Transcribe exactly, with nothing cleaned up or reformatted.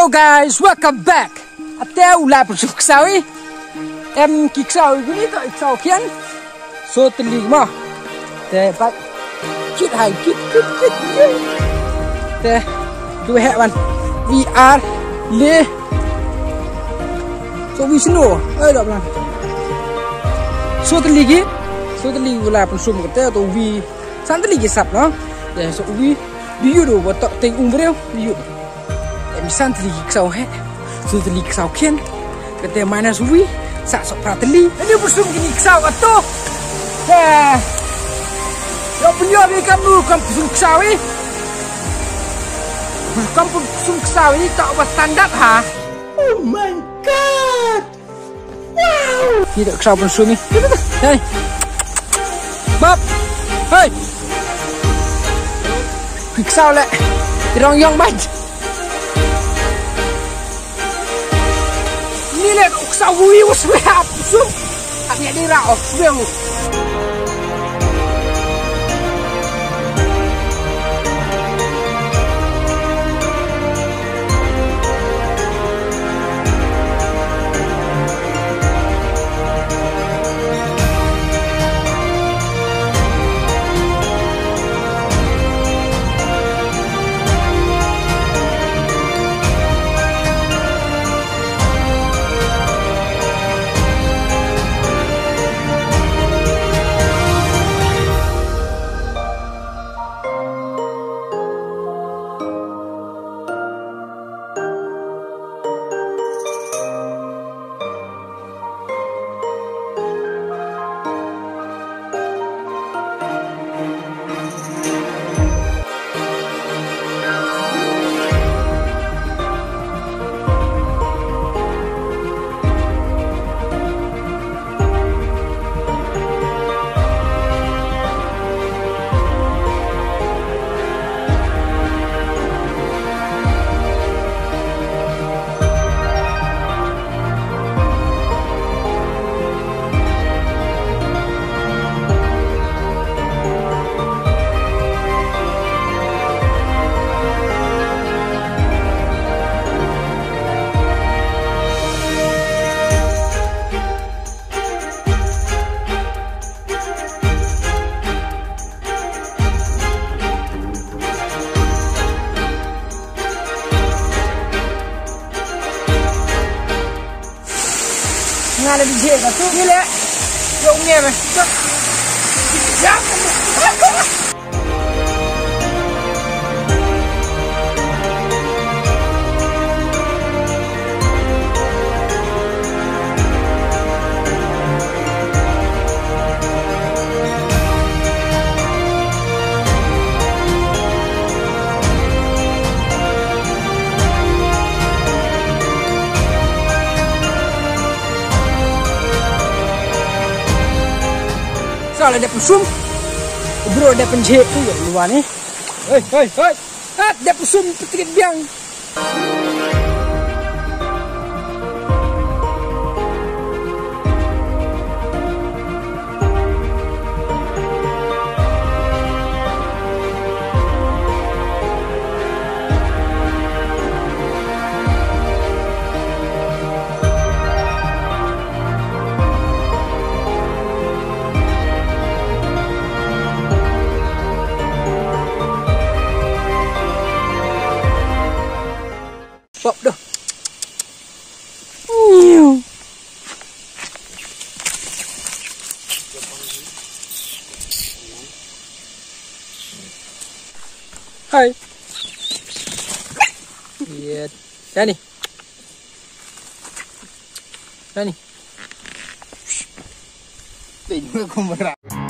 Hello guys, welcome back. Ateu lại một ksaw ấy. Em kí ksaw cái này gọi ksaw khiên. So tên lì mà. Thế bắt chít hay chít chít chít. Thế đuôi hẹ bạn. We are le. So we snow. Ơi đọc nào. So tên lì cái. So tên lì lại một sum cái teo tàu vi. San tên lì cái sập nó. Để so vi. Biu đồ bắt tình ung bêu. Biu. Em san teli ksaw he, so teli ksaw kian, kata mana suwi, sak sok prateli. Ini musim gini ksaw atau, eh, yang punya ni kamu kamu musim ksaw ini, kamu musim ksaw ini tak berstandar ha? Oh my god, wow! Ini tak ksaw musim ni, hey, bab, hey, ksaw le, orang yang baik. Ni lek ksaw wi was we hap sum abia dia ra of well Nga ada di jek tu ni lek. Jom ni meh. Ya. Kalau ada pusum, bro ada penjek tu yang luar ni. Hei, hei, hei, ada pusum petrik biang. Bọc đâu. Nhiều. Hai. Lihat. Dah ni. Dah ni. Tengok aku merah.